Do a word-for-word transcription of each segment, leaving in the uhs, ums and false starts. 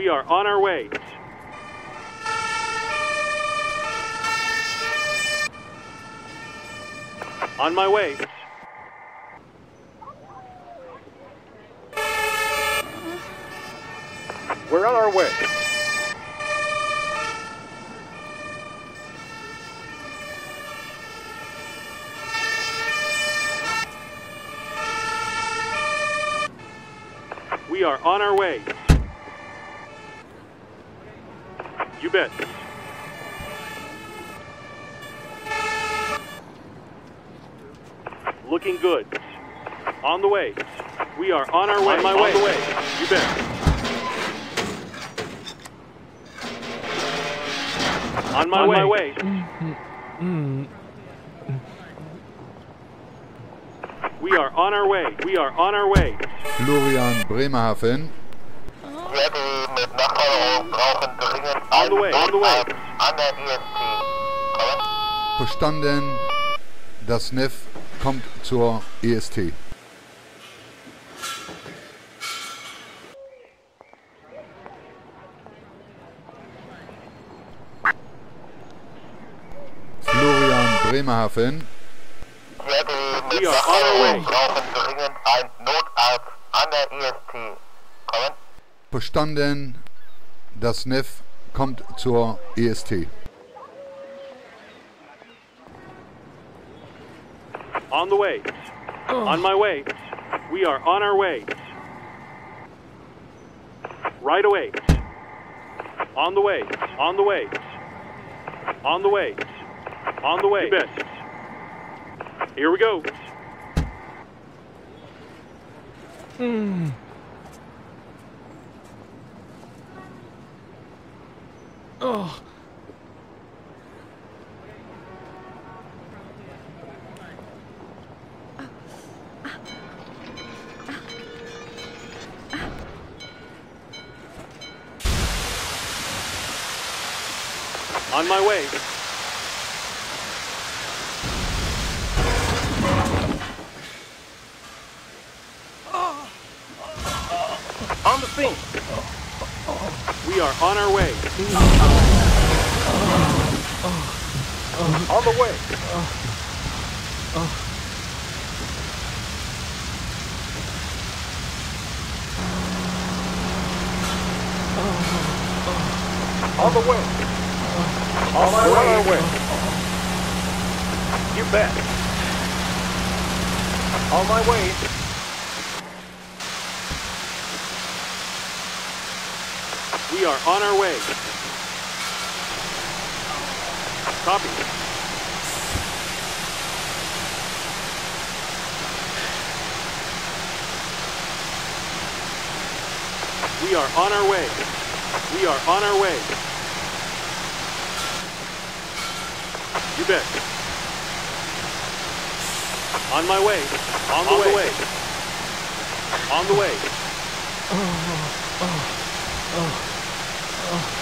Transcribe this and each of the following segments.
We are on our way. On my way. We're on our way. We are on our way. You bet. Looking good. On the way. We are on our way. On my way. On the way. You bet. On my on way. My way. Mm-hmm. We are on our way. We are on our way. Florian Bremerhaven. Ja, die mit Nachbarn brauchen dringend on the way. On the way. An der E S T. Verstanden. Das N E F kommt zur E S T. Florian Bremerhaven. Ja, die mit Nachbarn brauchen dringend ein Notarzt an der E S T. Kommen. Verstanden. Das N E F kommt zur E S T. On the way. Oh. On my way. We are on our way. Right away. On the way. On the way. On the way. On the way. You bet. Here we go. Hmm. Oh. On my way. On the scene. We are on our way. On the way. On the way. On my way. On our way. You bet. On my way. We are on our way. Copy. We are on our way. We are on our way. You bet. On my way. On the on way. way. On the way. Oh, oh, oh, oh.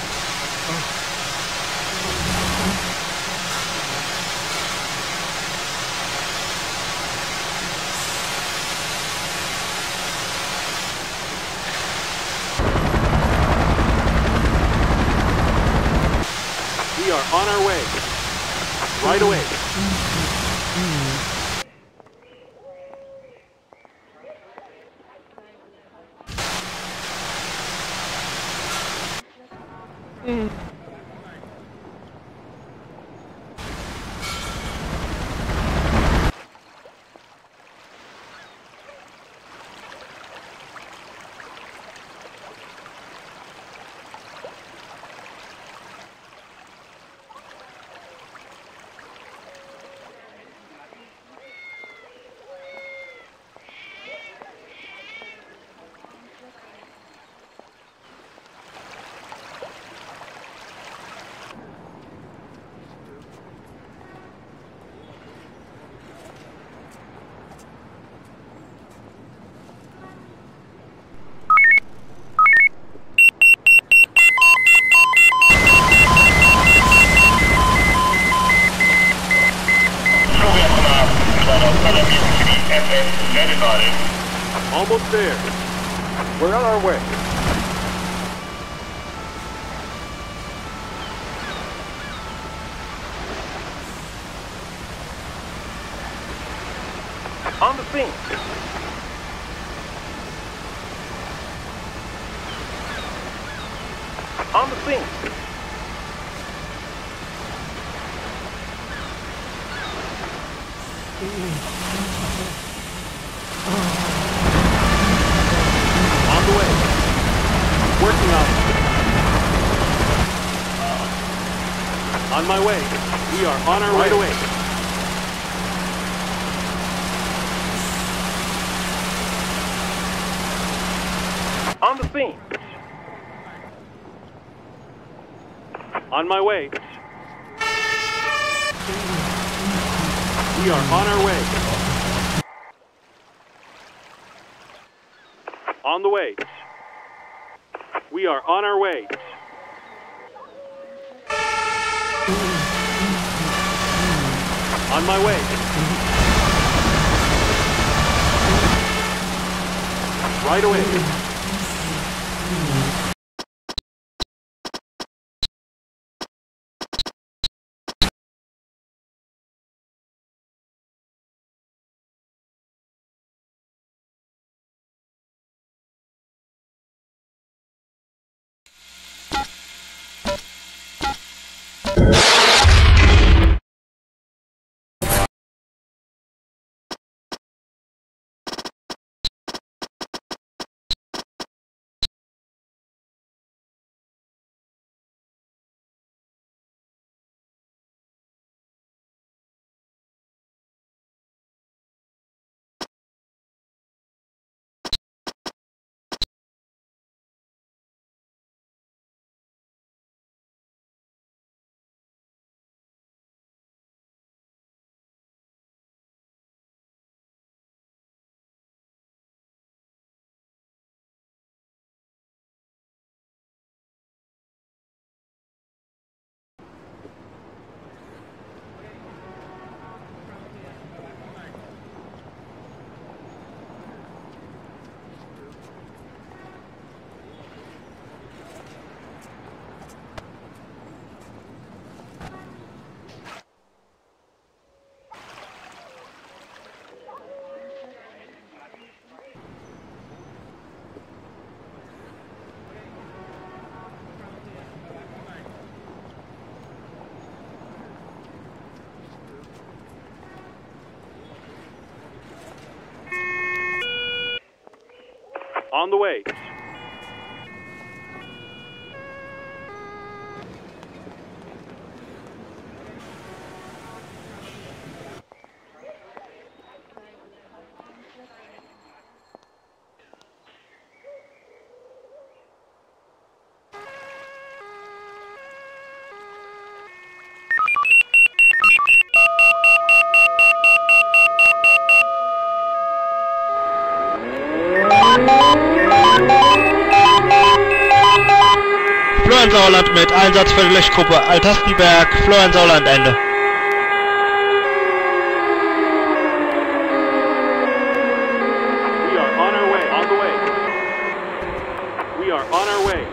We are on our way. Right away. Mm. Almost there. We're on our way. On the scene. On the scene. On the way. Working on it. On my way. We are on our way. Right away. On the scene. On my way. We are on our way. On the way. We are on our way. On my way. Right away. On the way. Florian Sauerland mit Einsatz für die Löschgruppe Altastenberg, Florian Sauerland, Ende. We are on our way, on the way. We are on our way.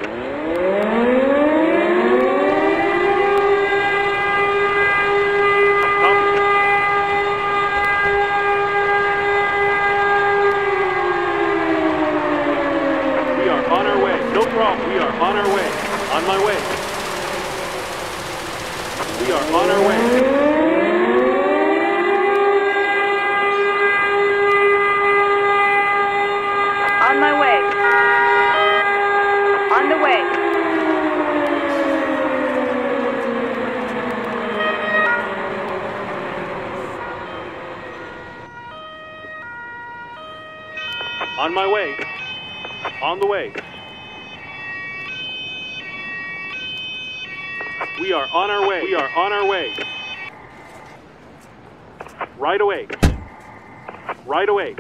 Copy. We are on our way. No problem. We are on our way. On my way. We are on our way. On my way. On the way. On my way. On the way. We are on our way. We are on our way. Right away. Right away.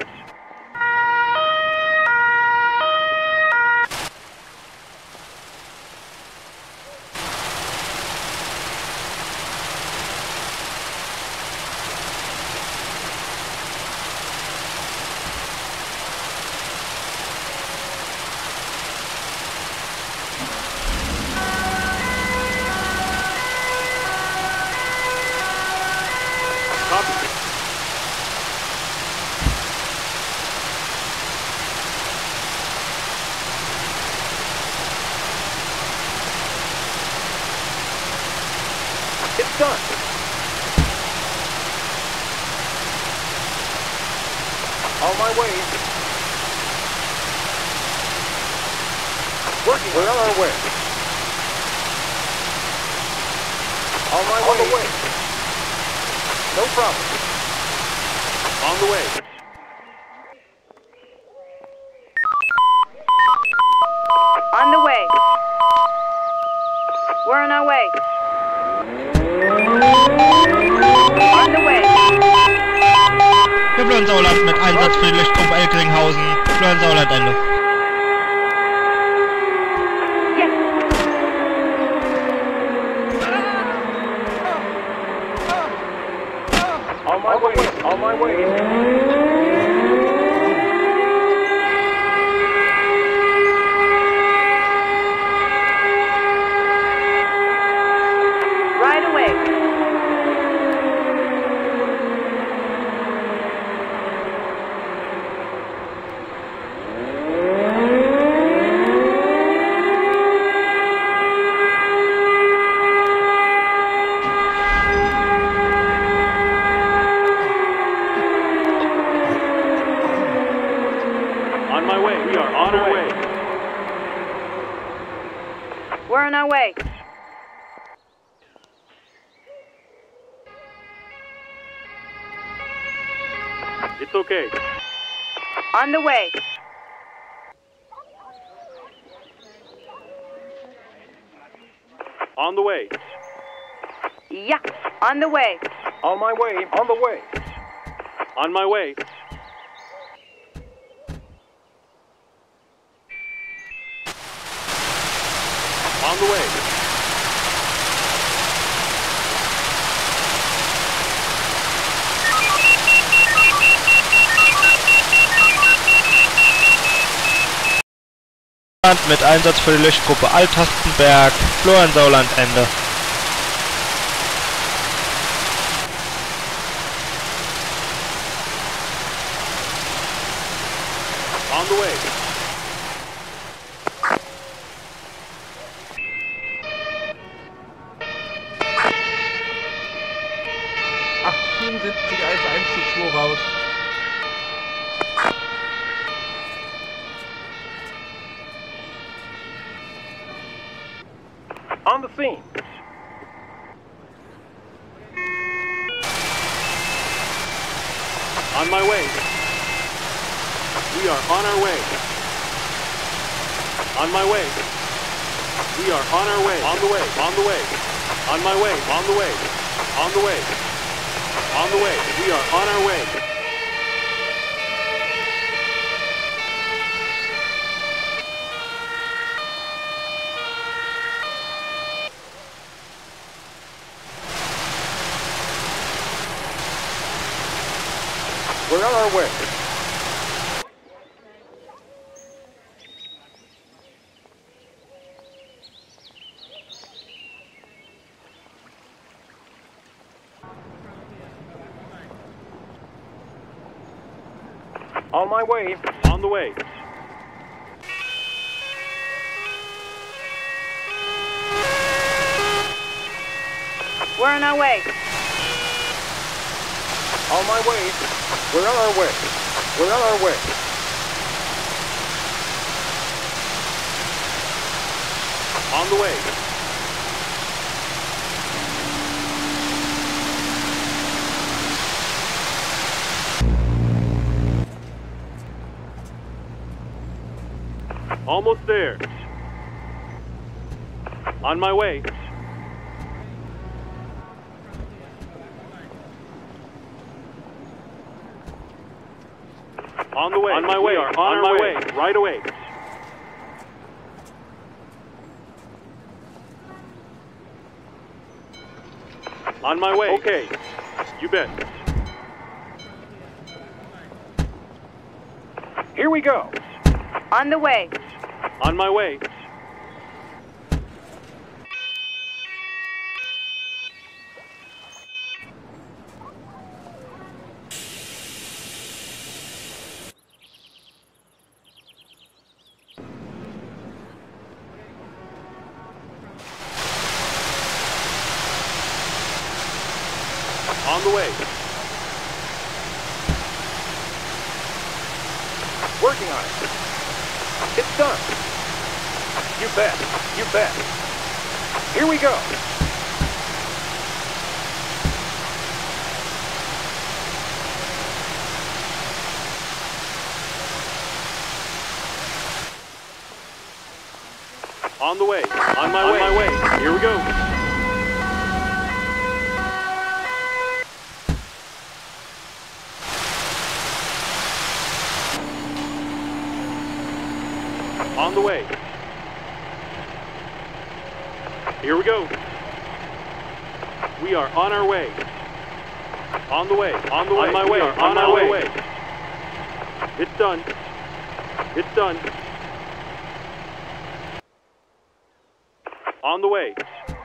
On my way. Working. We're on our way. On my way. On the way. No problem. On the way. On the way. We're on our way. On the way. Für Florian-Sauerland mit Einsatz für die Löschgruppe Elkringhausen. Florian-Sauerland Ende. Yes. On my way. On my way. Right away. On my way. We are on our way. We're on our way. It's okay. On the way. On the way. Yeah. On the way. On my way. On the way. On my way. On the way. Mit Einsatz für die Löschgruppe Alt-Tastenberg. Florian-Sauerland Ende. On the way. achtundsiebzig eins eins zu zwei raus. On the scene. On my way. We are on our way. On my way. We are on our way. On the way. On the way. On my way. On the way. On the way. On the way. We are on our way. We're on our way. On my way. On the way. We're on our way. On my way. We're on our way. We're on our way. On the way. Almost there. On my way. On the way. On my way. We are on, on our my way. way. Right away. On my way. Okay. You bet. Here we go. On the way. On my way. On the way. working on it. It's done. You bet. You bet. Here we go. On the way. On my way. On my way. Here we go. On the way. Here we go. We are on our way. On the way. On the way. On my way. On my way. It's done. It's done. On the way.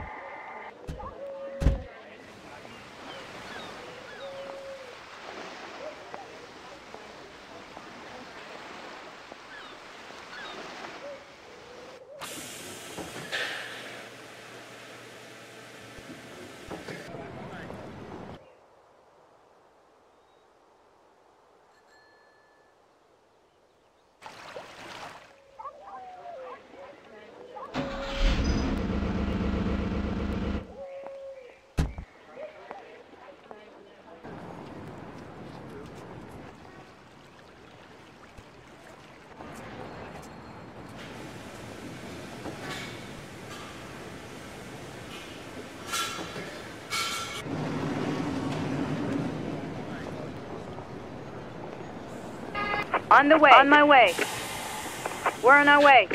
On the way. On my way. We're on our way.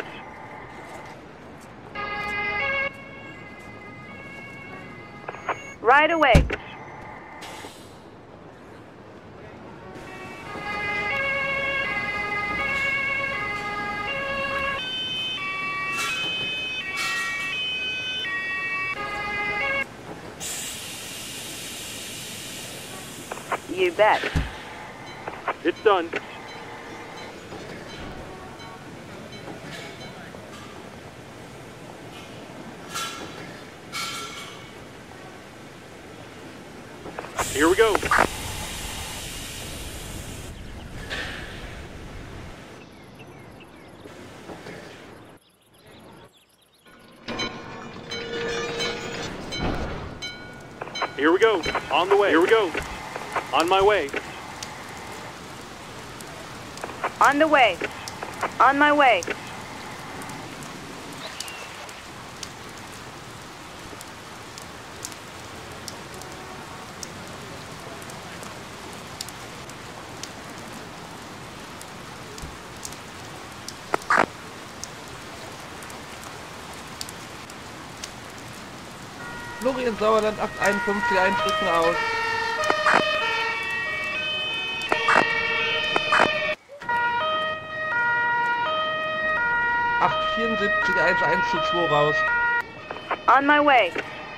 Right away. You bet. It's done. Here we go. Here we go. On the way. Here we go. On my way. On the way. On my way. Florian Sauerland acht einundfünfzig eintreten aus. acht vierundsiebzig eins eins zu zwei raus. On my way.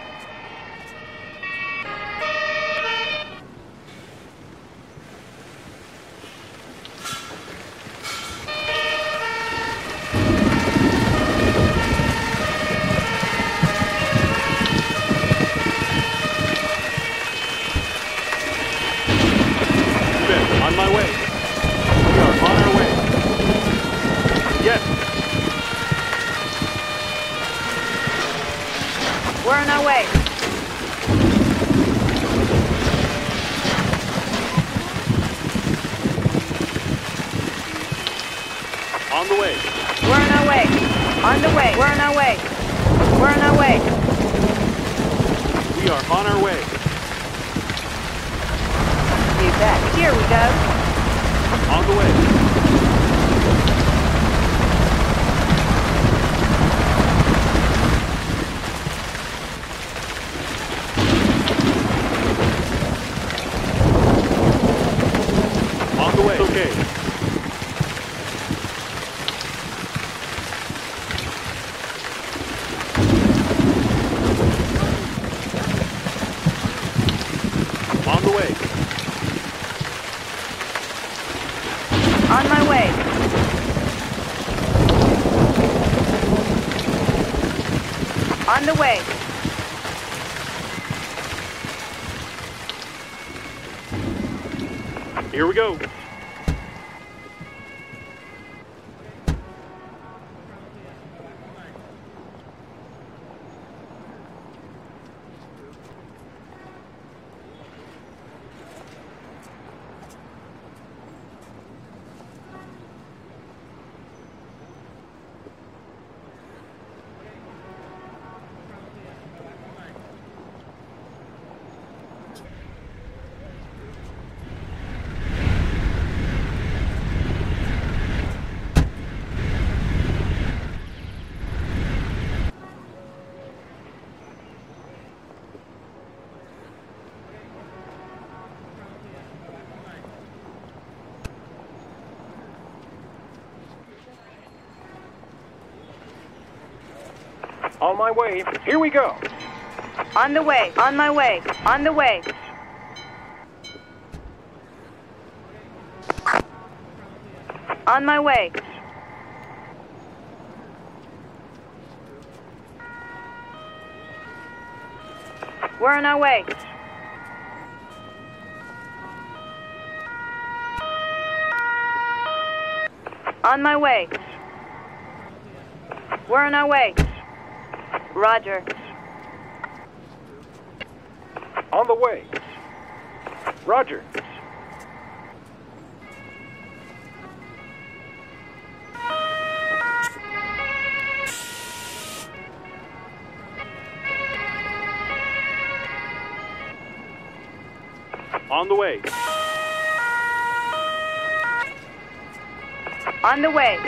On my way. We are on our way. Yes. We're on our way. On the way. We're on our way. On the way. We're on our way. We're on our way. We are on our way. You bet. Here we go. On the way. On the way. Okay. On the way. On my way. On the way. Here we go. On my way. Here we go. On the way. On my way. On the way. On my way. We're on our way. On my way. We're on our way. Roger. On the way. Roger. On the way. On the way.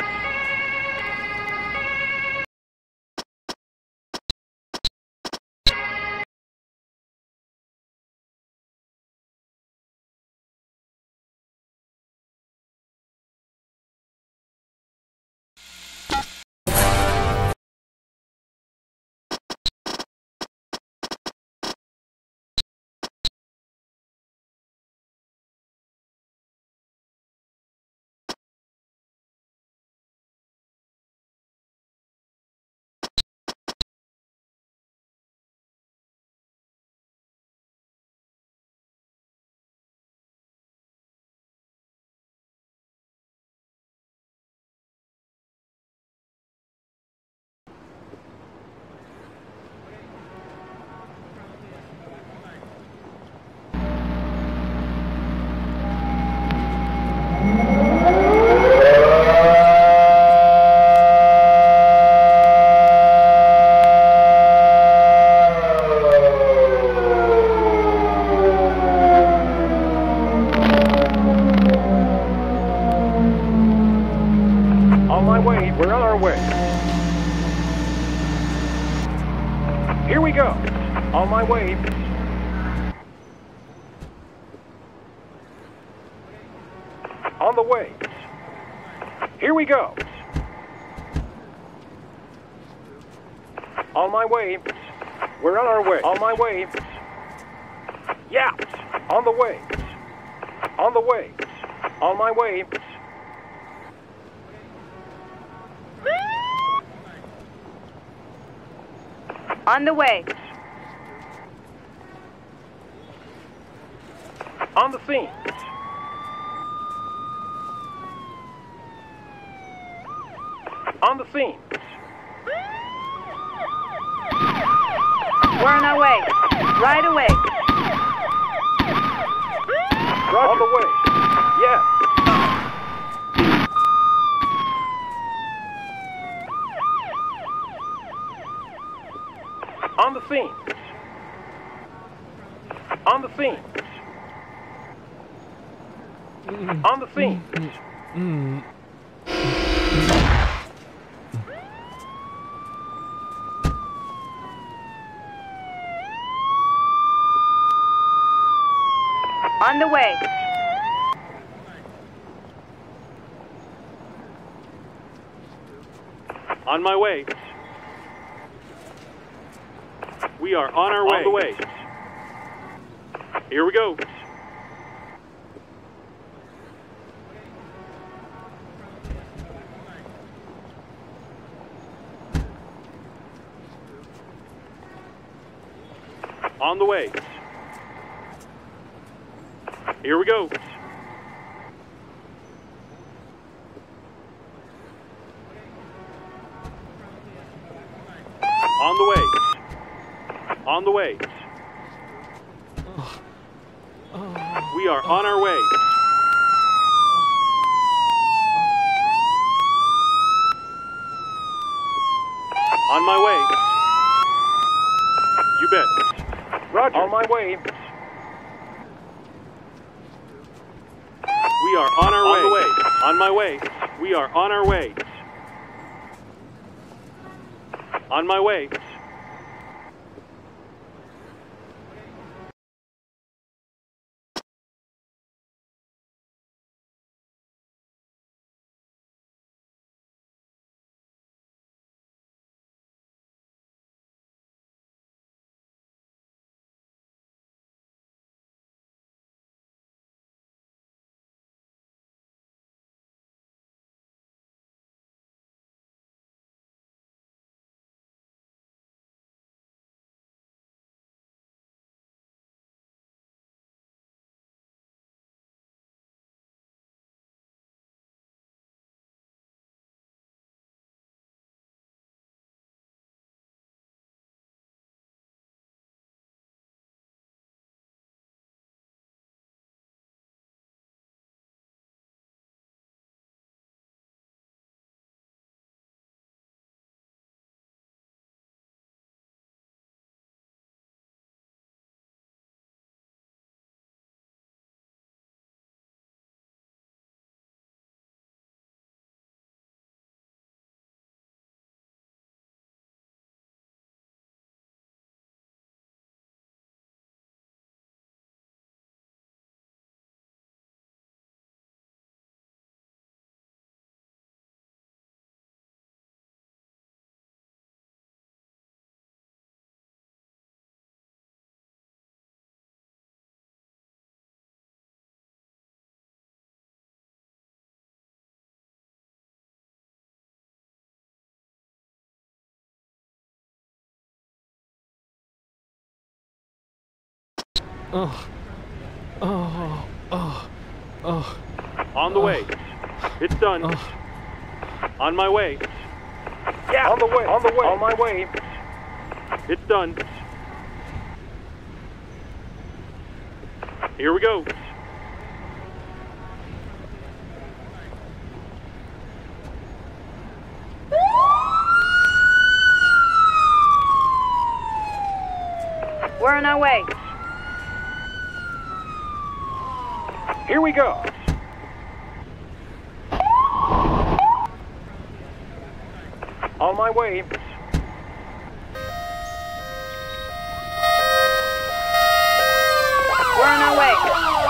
On my way. We're on our way. Here we go. On my way. On the way. Here we go. On my way. We're on our way. On my way. Yeah. On the way. On the way. On my way. On the way. On the scene. On the scene. We're on our way. Right away. Roger. On the way. Yes. On the scene. On the scene. On the scene. On the way. On my way. We are on our way. On the way. Here we go. On the way. Here we go. On the way. On the way. We are on our way. On my way. You bet. Roger. On my way. We are on our way. On the way. On my way. We are on our way. On my way. Oh. Oh. Oh. Oh. On the Oh. way. It's done. Oh. On my way. Yeah, on the way. On the way. On my way. It's done. Here we go. We're on our way. Here we go. On my way. We're on our way.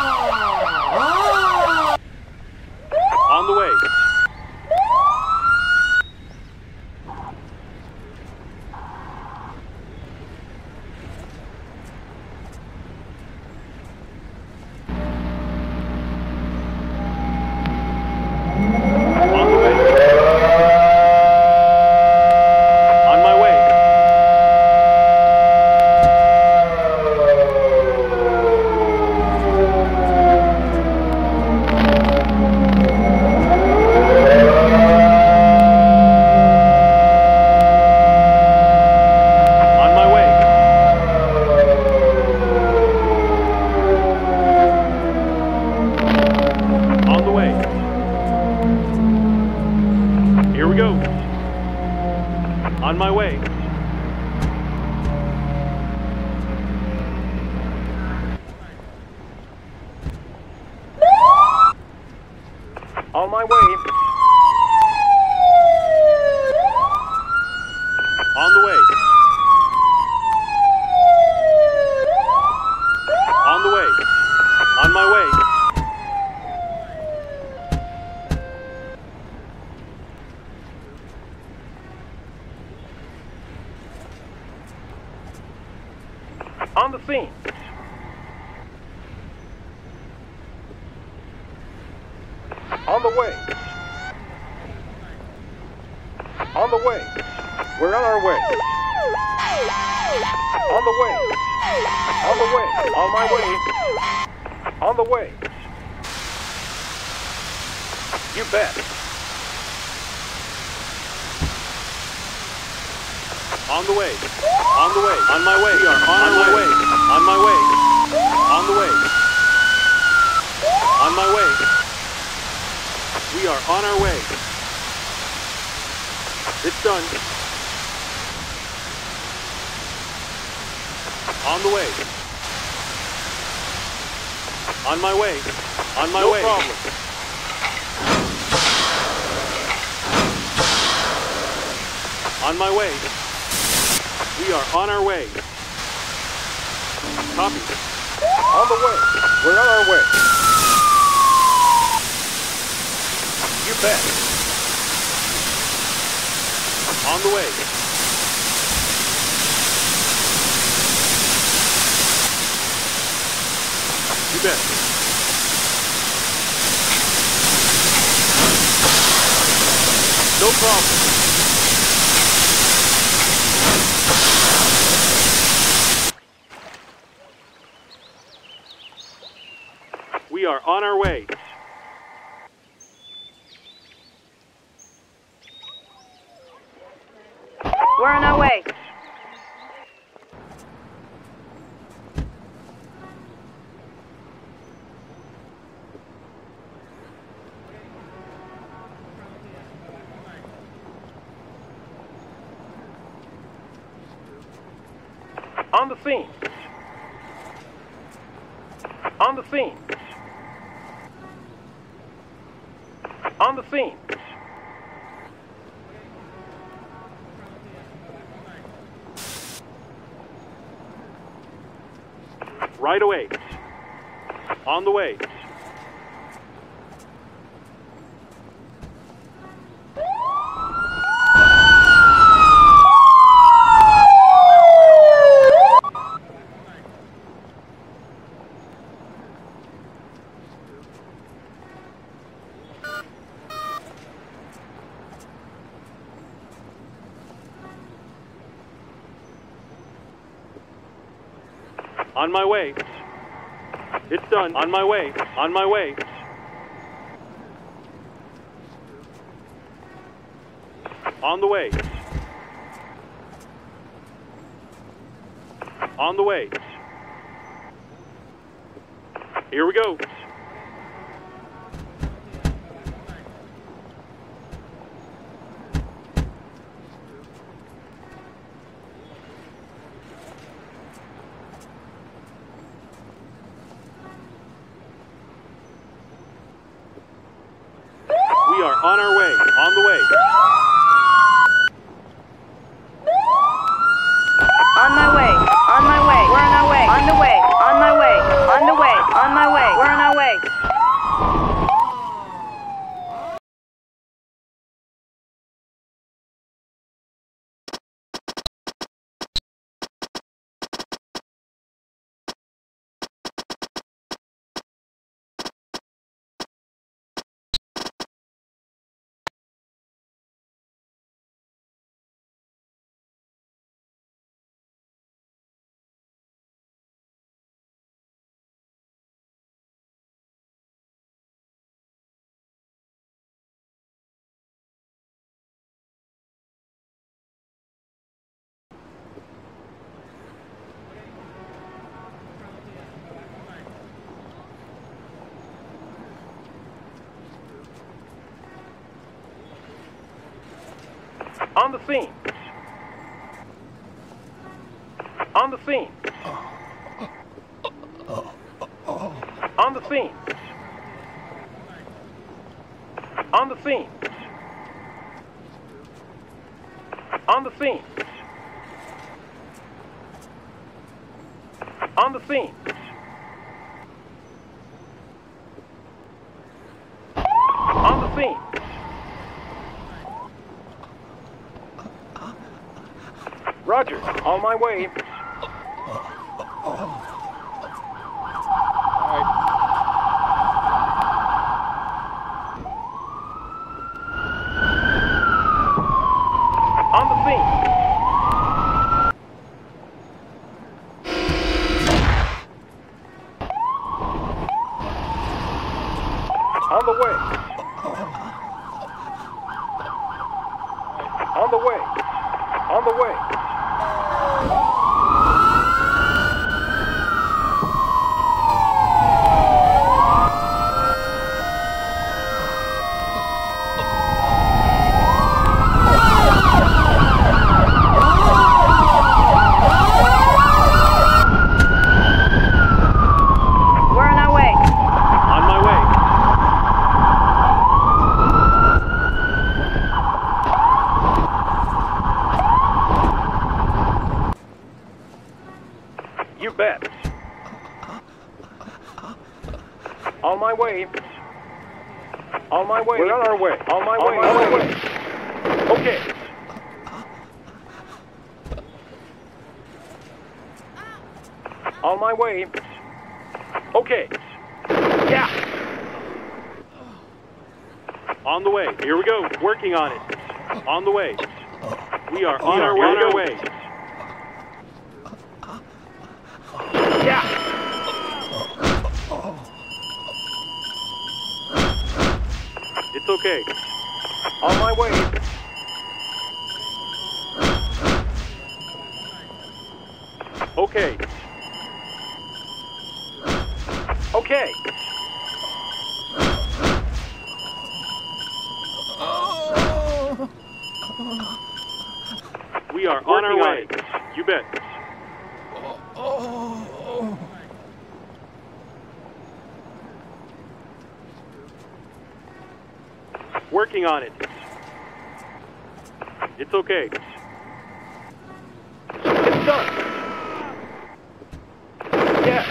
On the way. On the way. On my way. On my way. On the way. Here we go. On my way. On my way. On the way. On the way. On my way. On the scene. On the way. On the way. We're on our way. On the way. On the way. On my way. On the way. You bet. On the way. On the way. On my way. We are on, on my way. On my way. On the way. On my way. We are on our way. It's done. On the way. On my way. On my No way. problem. On my way. We are on our way. Copy. On the way. We're on our way. You bet. On the way. You bet. No problem. We are on our way. We're on our way. On the scene. On the scene. On the scene. Right away. On the way. On my way. done. On my way. On my way. On the way. On the way. Here we go. We are on our way. On the way. On my way. On my way. We're on our way. On the way. On my way. On the way. On my way. We're on our way. On the scene. On the scene. On the scene. On the scene. On the scene. On the scene. On the scene. Roger, on my way. On the scene. On the way. On the way. On the way. You bet. On my way. On my way. We're on our way. On my way. On my way. Okay. On my way. Okay. Yeah. On the way. Here we go. Working on it. On the way. We are on our way. On our way. Yeah. It's okay. On my way. Okay. Okay. We are on our way. You bet. Working on it. It's okay. It's done. Yes.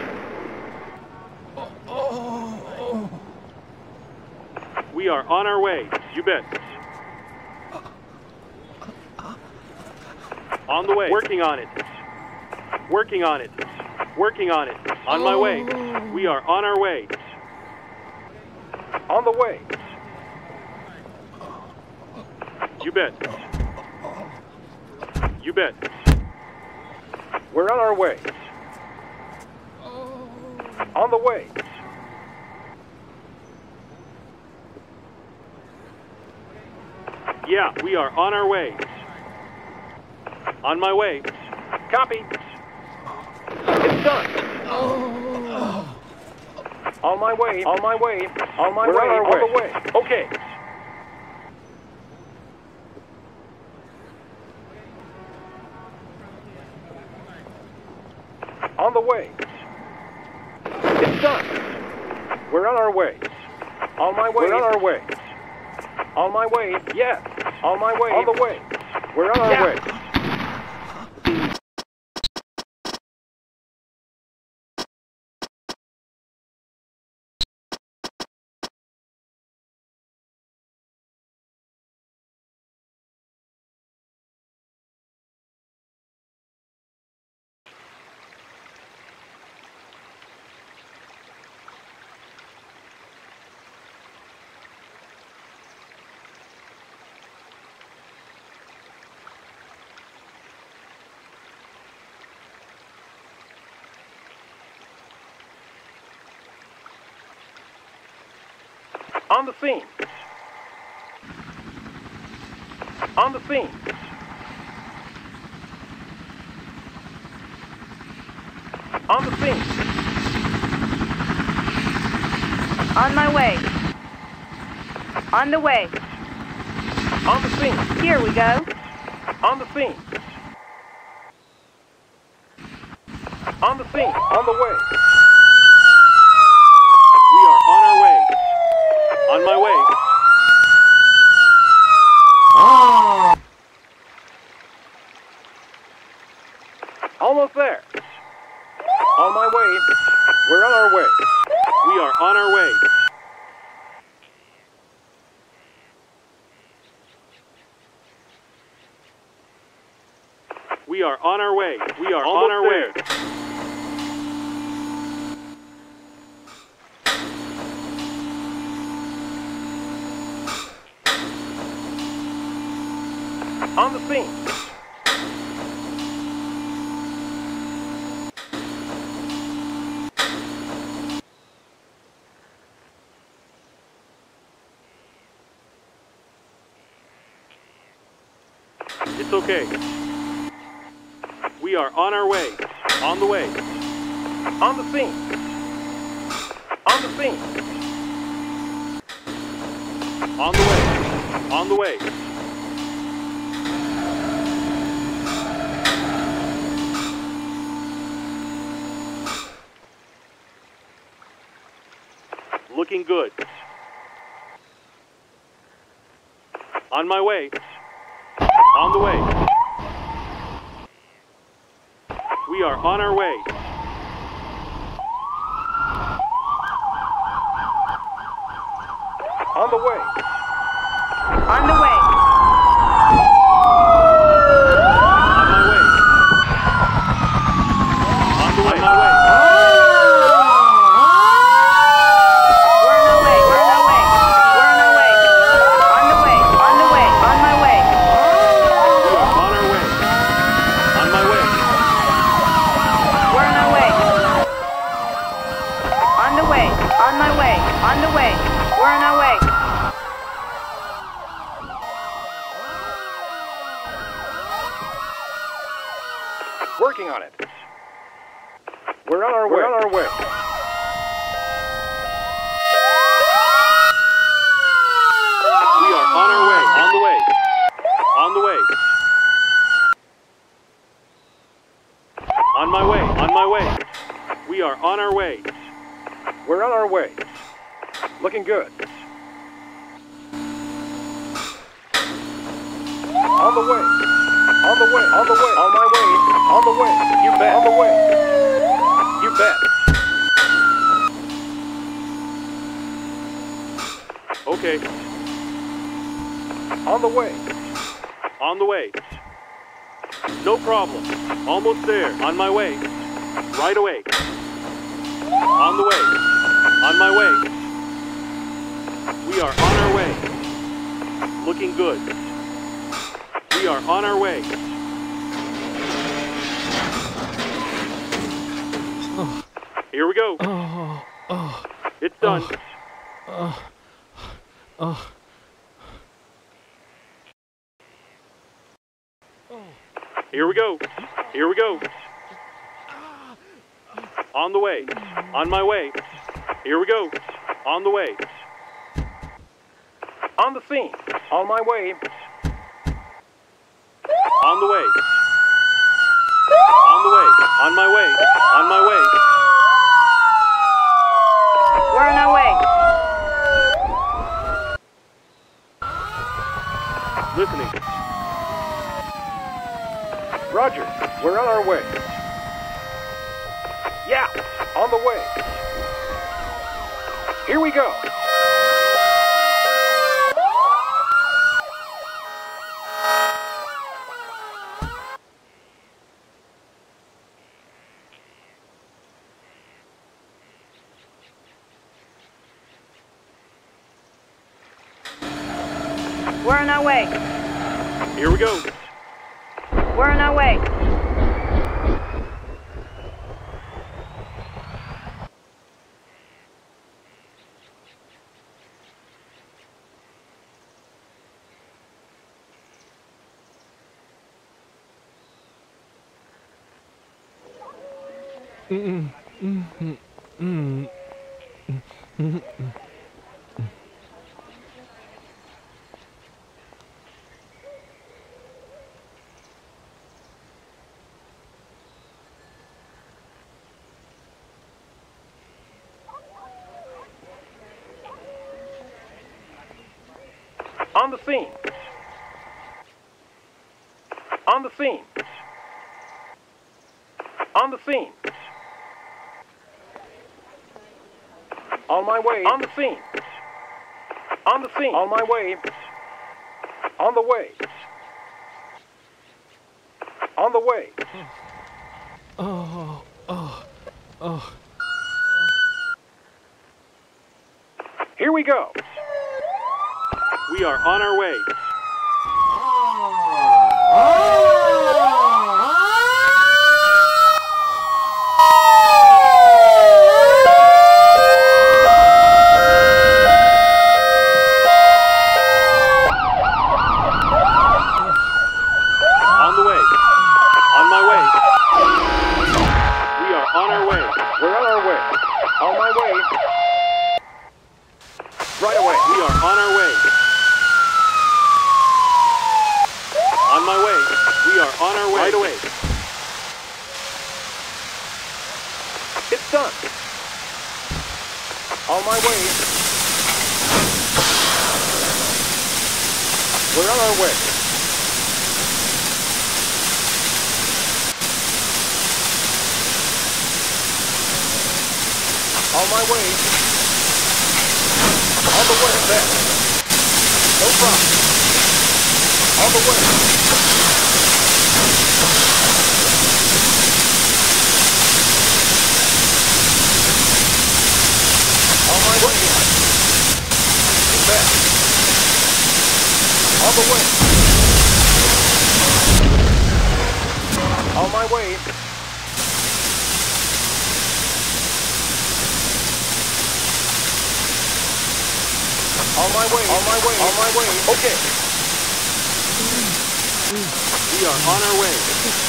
We are on our way. You bet. On the way. Working on it. Working on it. Working on it. On my way. We are on our way. On the way. You bet. You bet. We're on our way. On the way. Yeah, we are on our way. On my way. Copy. It's done. On my way. On my way. On my We're way. on our On the way. Okay. On the way. It's done. We're on our way. On my way. We're on our way. On my way. Yes. On my way. On the way. We're on our Yeah. way. On the scene. On the scene. On the scene. On my way. On the way. On the scene. Here we go. On the scene. On the scene. On the way. We are on our way. On my way. Almost there. On my way. We're on our way. We are on our way. We are on our way. We are on our way. On the scene. It's okay. We are on our way. On the way. On the scene. On the scene. On the way. On the way. Looking good. On my way. On the way. We are on our way. On the way. On the way. On my way. On the way. On my way. We're on our way. We're on our way. We're on our way. On the way. On the way. On my way. We are on our way. On my way. We're on our way. On the way. On my way. On the way. We're on our way. Working on it. We're on our way. We're on our way. We are on our way. On the way. On the way. On my way. On my way. We are on our way. We're on our way. Looking good. On the way. On the way. On the way. On my way. On the way. You bet. On the way. You bet. Okay. On the way. On the way. No problem. Almost there. On my way. Right away. On the way. On my way. We are on our way. Looking good. We are on our way. Here we go. Oh, oh, It's done. oh, oh. Here we go. Here we go. On the way. On my way. Here we go. On the way. On the scene. On my way. On the way. On the way. On my way. On my way. We're on our way. Listening. Roger. We're on our way. Yeah. On the way. Here we go. We're on our way. Here we go. We're on our way. Mm, mm, mm, mm, mm, mm. On the scene. On the scene. On the scene. On my way. On the scene. On the scene. On my way. On the way. On the way. Oh, oh, oh. Here we go. We are on our way. On the way. On my way. We are on our way. We're on our way. On my way. Right away. We are on our way. On my way. We are on our way. Right away. It's done. On my way. We're on our way. On my way. On the way there. No problem. On the way. On my way. Back. On the way. On my way. On my way. On my way. On my way. Okay. We are on our way.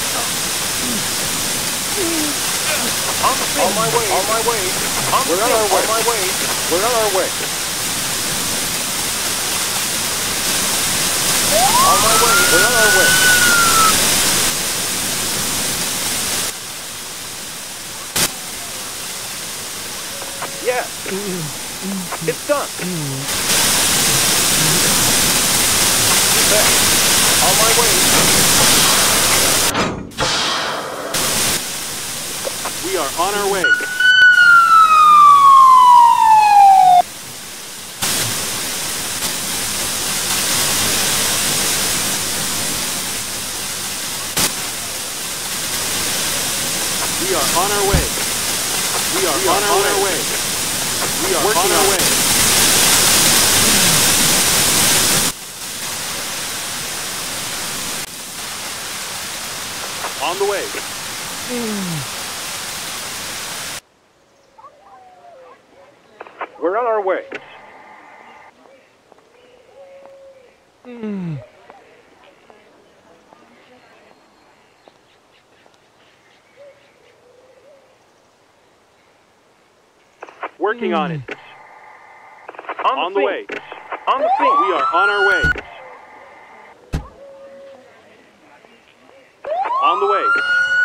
On the scene. On my way. On my way. On We're on our way. On my way. We're on our way. On my way. We're on our way. Yes. It's done. Get back. On my way. We are on our way. We are on our way. We are, we are on, our, on way. our way. We are Working on our way. On the way. way. Mm. Working on it. On, On the, the scene. way. On the scene. We are on our way. On the way.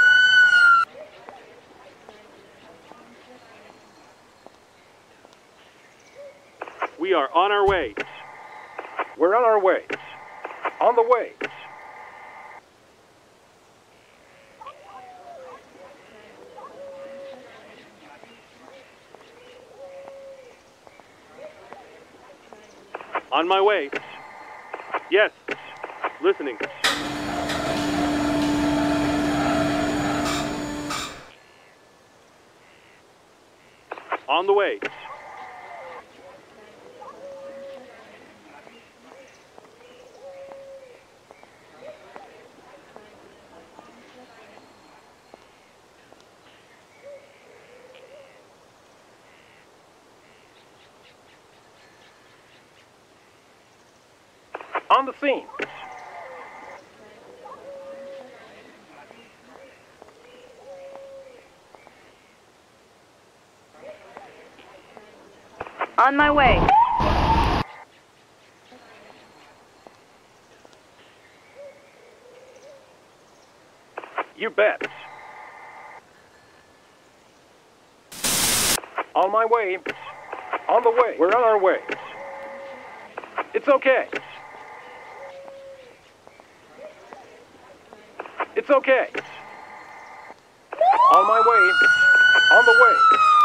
We are on our way. We're on our way. On the way. On my way. Yes. Listening. On the way. On the scene. On my way. You bet. On my way. On the way. We're on our way. It's okay. It's okay. On my way. On the way.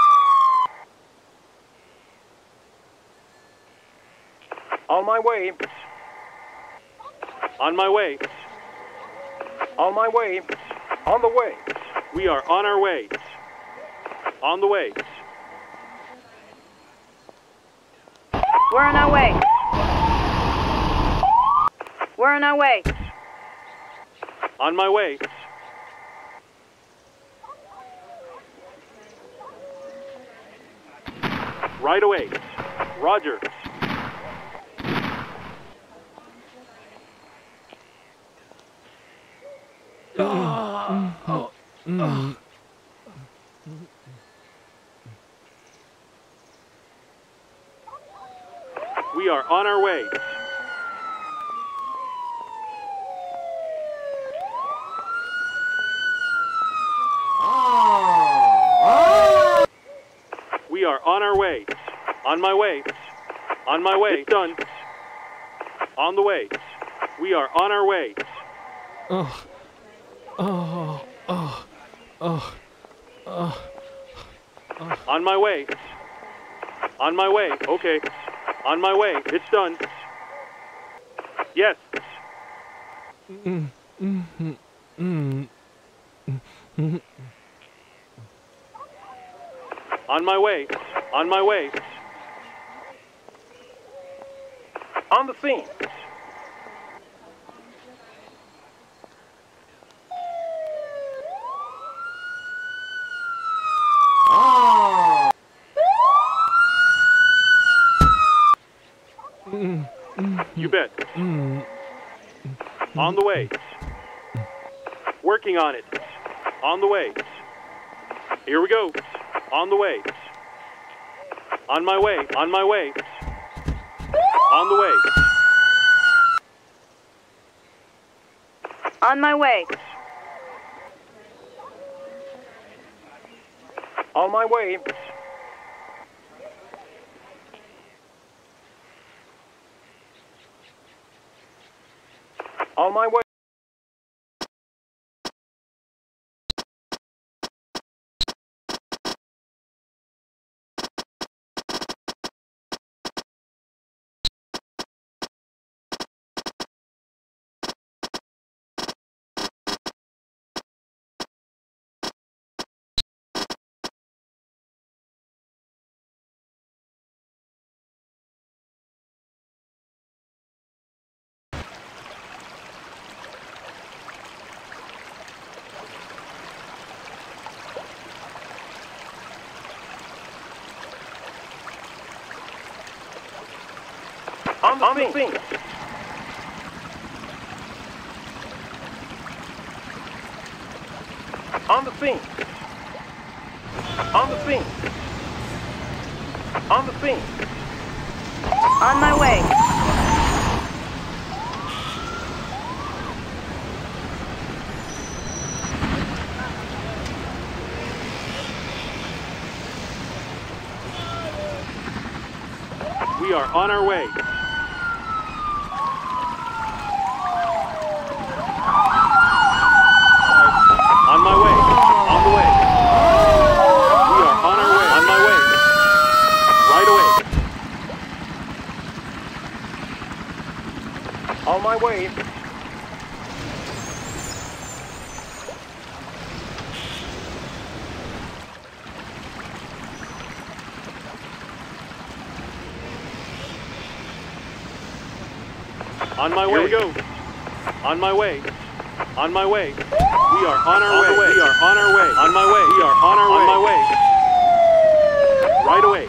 On my way. On my way. On my way. On the way. We are on our way. On the way. We're on our way. We're on our way. On my way. Right away. Roger. Mm. We are on our way. We are on our way. On my way. On my way. It's done. On the way. We are on our way. Oh. Oh. Oh. Oh. Oh. On my way. On my way. Okay. On my way. It's done. Yes. Mm. Mm. Mm. Mm. On my way. On my way. On the scene. Mm. Mm. You bet. Mm. On the way. Working on it. On the way. Here we go. On the way. On my way. On my way. On the way. On my way. On my way. On my way. On the, on the scene. On the scene. On the scene. On the scene. On my way. We are on our way. On my way. On the way. We are on our way. On my way. Right away. On my way. On my way. Here we go. On my way. On my way. We are on our way. We are on our way. On my way. We are on our way. On my way. Right away.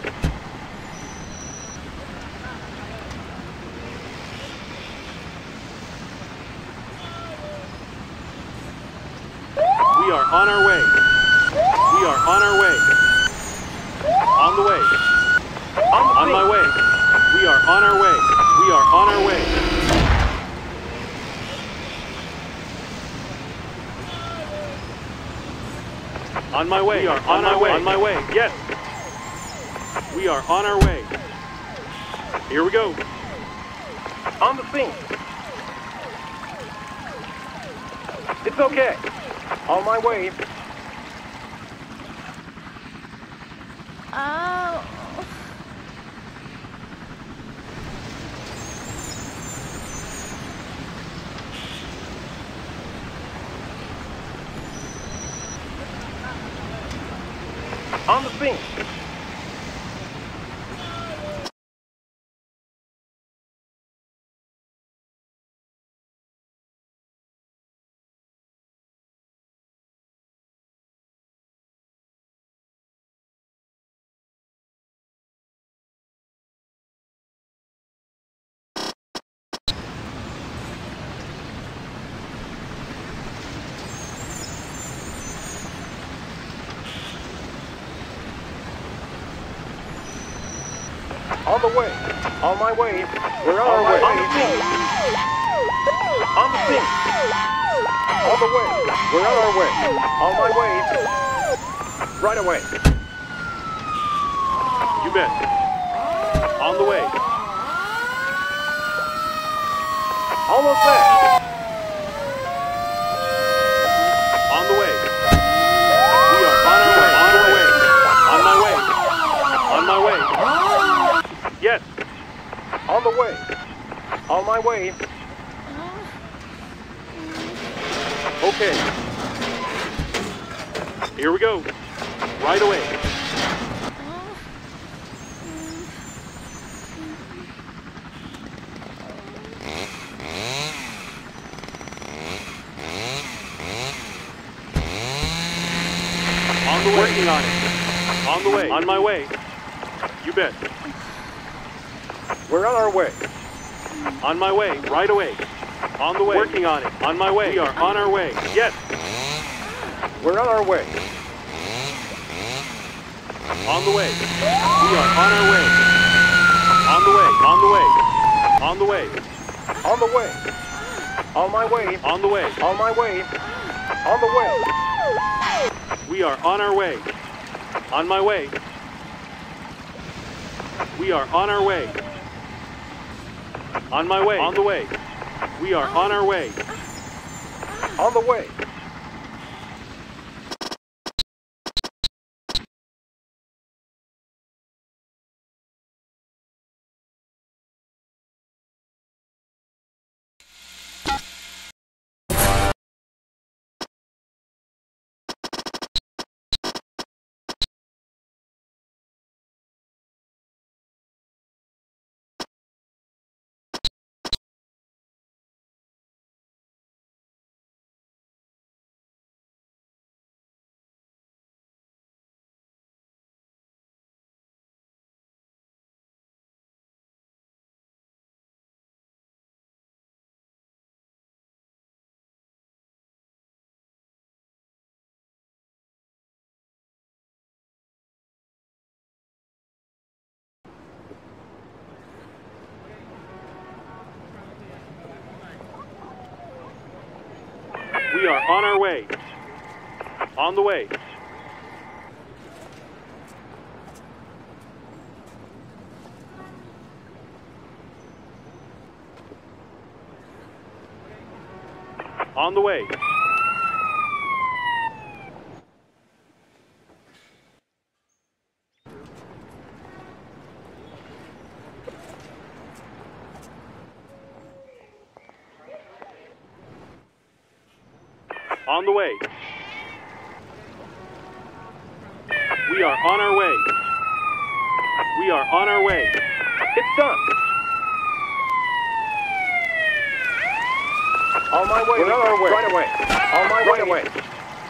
We are on our way. We are on our way. On the way. On, the on my way. We are on our way. We are on our way. On my way. We are on our way. On my way. Yes. We are on our way. Here we go. On the scene. It's okay. On my way. Oh. On the scene. On the way. On my way. We're on, on our way. On the scene. On the scene. On the way. We're on our way. On my way. Right away. You bet. On the way. Almost there. On the way. We are on our way. On our way. On my way. On my way. Yes. On the way. On my way. Okay. Here we go. Right away. On the way. Working on it. On the way. On my way. You bet. We're on our way. On my way. Right away. On the way. Working on it. On my way. We are on our way. Yes. We're on our way. On the way. We are on our way. On the way. On the way. On the way. On the way. On my way. On the way. On my way. On the way. We are on our way. On my way. We are on our way. On my way. On the way. We are on our way. On the way. We are on our way. On the way. On the way. On the way. We are on our way. We are on our way. It's done. On my way. We're on our way. Right away. On my right way. Away.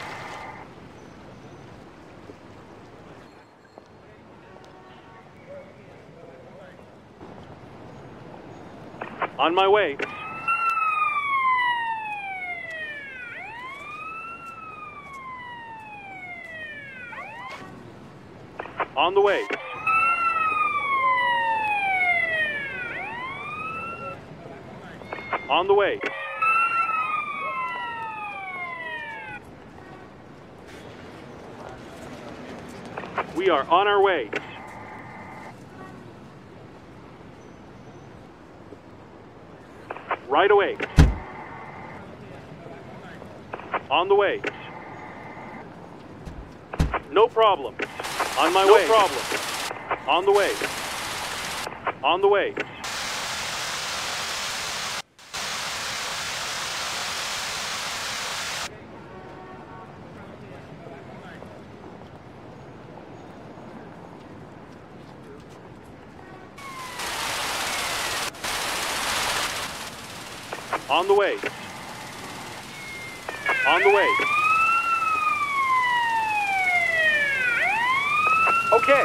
On my way. On the way. On the way. We are on our way. Right away. On the way. No problem. On my no way. No problem. On the way. On the way. On the way. On the way. Okay.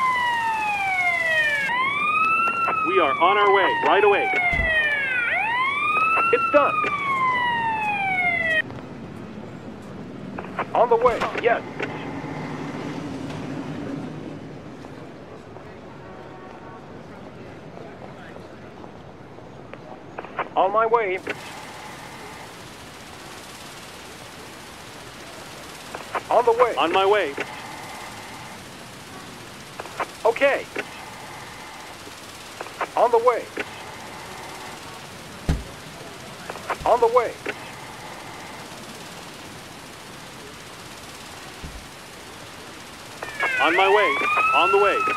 We are on our way. Right away. It's done. On the way. Yes. On my way. On the way. On my way. Okay. On the way. On the way. On my way. On the way.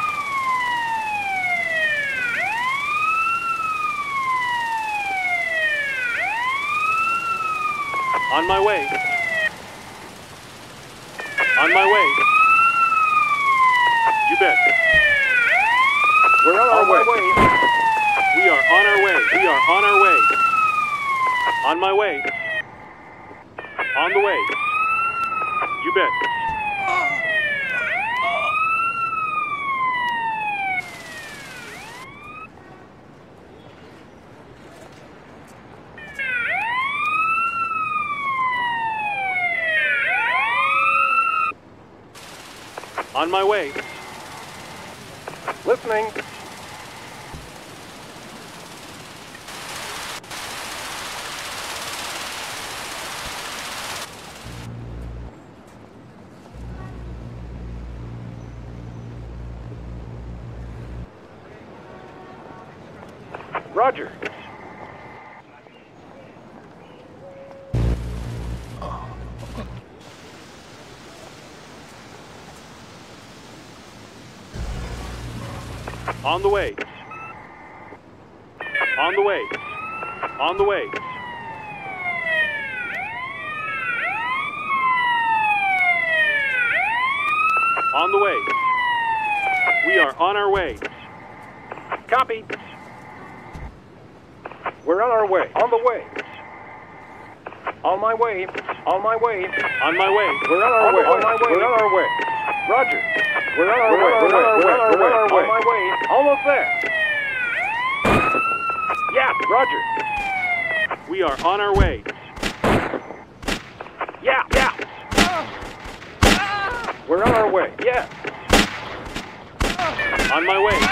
On my way. On my way. You bet. We're on our way. way. We are on our way. We are on our way. On my way. On the way. You bet. On my way. Listening. Roger. On the way. On the way. On the way. On the way. We are on our way. Copy. We're on our way. On the way. On my way. On my way. On my way. We're on our on way. On my way. We're on our way. Roger. We're on our way. We're on our way. We're on our way. On my way. Almost there. Yeah, Roger. We are on our way. Yeah, yeah. We're on our way. Yeah. On my way.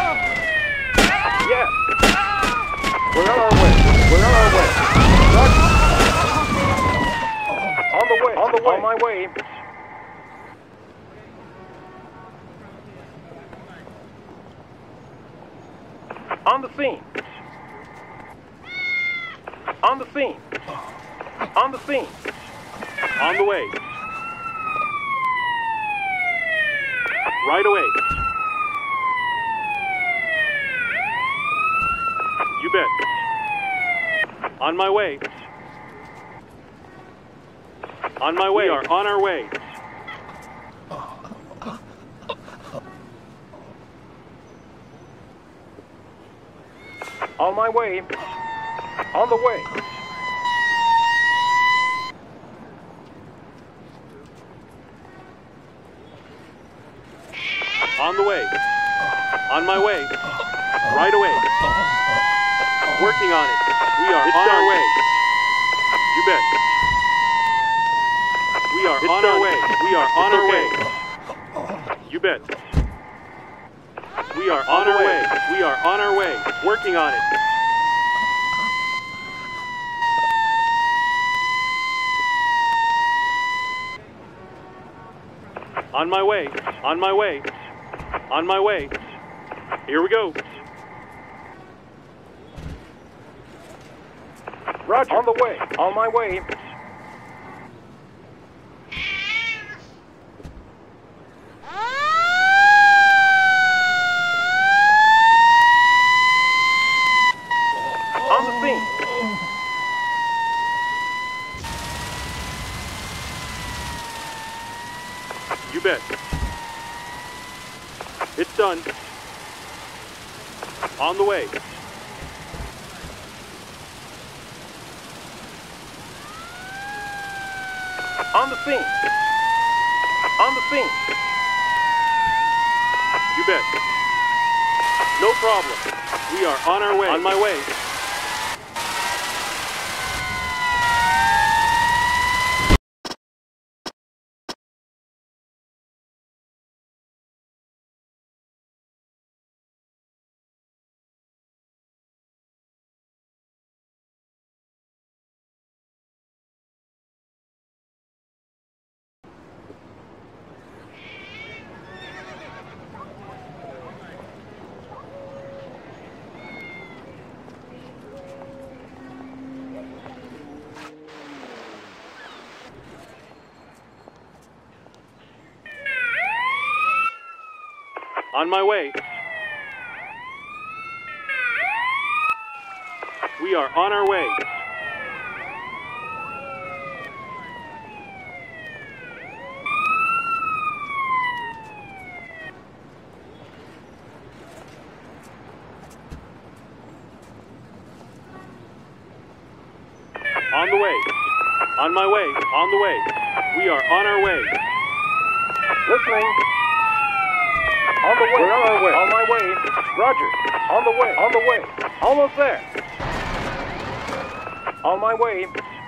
Yeah. We're on our way. We're on our way. Roger. On my way. On the scene. On the scene. On the scene. On the way. Right away. You bet. On my way. On my way. We are on our way. On my way. On the way. On the way. On my way. Right away. Working on it. We are it's on done. Our way. You bet. We are it's on done. Our way. We are on it's our okay. Way. You bet. We are on, on our way. way. We are on our way. Working on it. On my way. On my way. On my way. Here we go. Roger. On the way. On my way. On the scene. You bet. It's done. On the way. On the scene. On the scene. You bet. No problem. We are on our way. On my way. On my way. We are on our way. On the way. On my way. On the way. We are on our way. Listening. On the way. We're on our way. On my way. Roger. On the way. On the way. Almost there. On my way.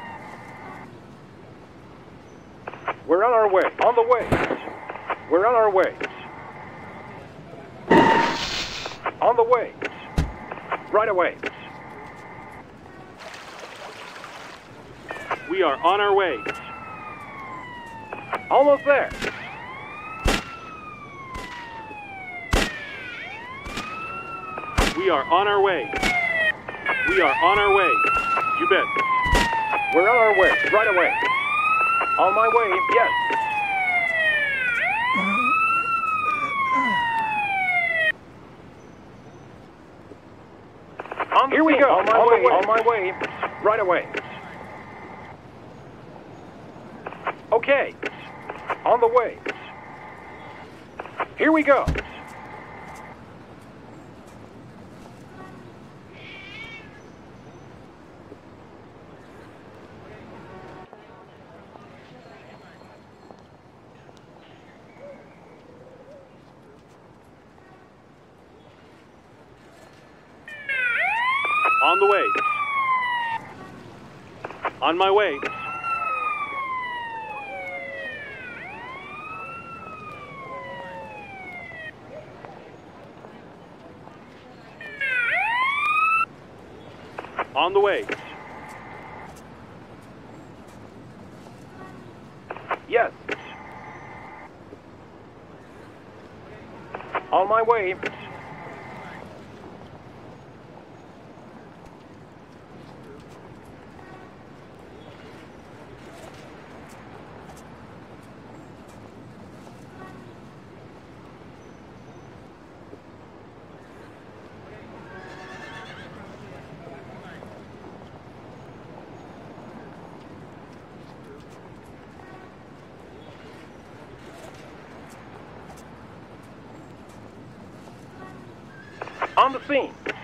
We're on our way. On the way. We're on our way. On the way. Right away. We are on our way. Almost there. We are on our way. We are on our way. You bet. We're on our way. Right away. On my way. Yes. On Here we go. On my on way. way. On my way. Right away. Okay. On the way. Here we go. On the way. On my way. On the way. way. On the scene.